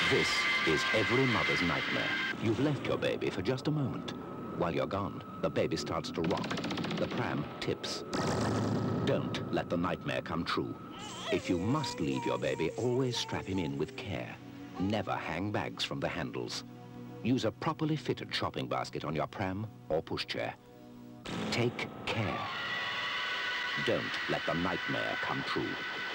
This is every mother's nightmare. You've left your baby for just a moment. While you're gone, the baby starts to rock. The pram tips. Don't let the nightmare come true. If you must leave your baby, always strap him in with care. Never hang bags from the handles. Use a properly fitted shopping basket on your pram or pushchair. Take care. Don't let the nightmare come true.